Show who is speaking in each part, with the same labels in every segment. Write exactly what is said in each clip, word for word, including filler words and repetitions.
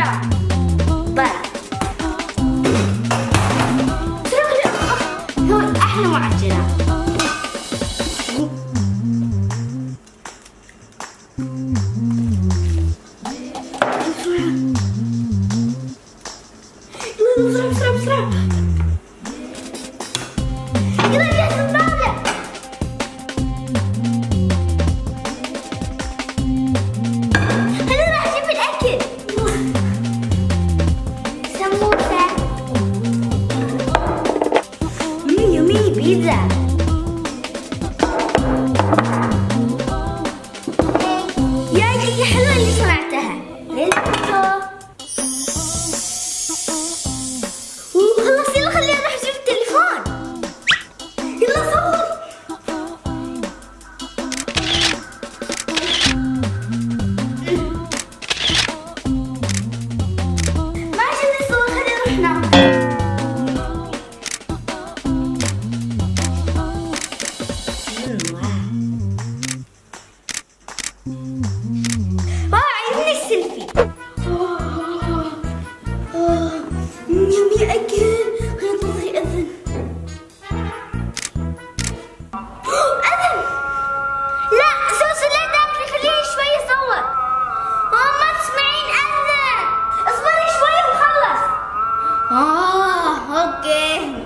Speaker 1: بسرعة. طيب هون أحلى معجنة. بسرعة بسرعة بسرعة. يلا جاهز الطاولة. هلا راح أجيب الأكل. سموسة. مم يومي بيتزا. يا يا حلوة اللي صنعتها. ليلتو. خلاص يلا خلينا نروح نجيب التليفون. يلا صور. ما عشان نصور خلينا نروح ناكل. واو عجبني السيلفي. يمي أكل. خلينا ننتظر يأذن. أذن. لا سوسو لا تاكلي خليني شوي أصور. آه ما تسمعين أذن. اصبري شوي ونخلص. آه أوكي.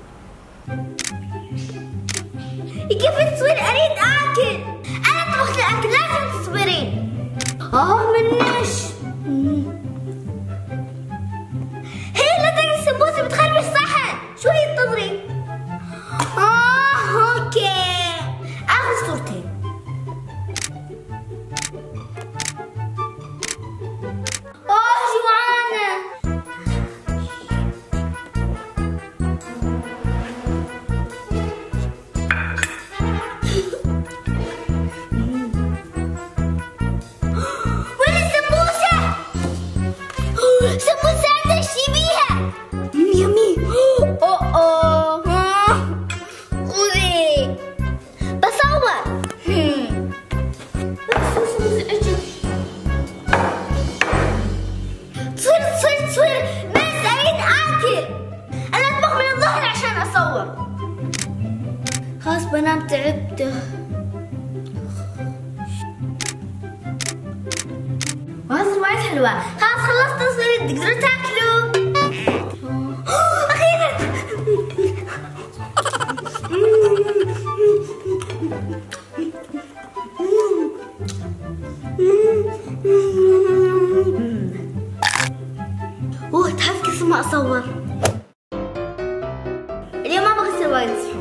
Speaker 1: كيف تصوير أريد آكل. أنا طبخت الأكل لازم تصبرين. آه منش. السمبوسة بتخربش الصحن. شوي انتظري. اه اوكي. اخذ صورتين. اه جوعانة. وين السمبوسة؟ سمبوسة عندك شيبيها. يمي. اوه اوه. خذي. بصور. تصوير تصوير تصوير. بس اريد اكل. انا اطبخ من الظهر عشان اصور. خلاص بنام تعبت. وهذا وايد حلوة. خلاص خلصت تصوير تقدروا تاكلوا. أخيرا. اوه تعرف كيف ما اصور. اليوم ما بغسل وايد.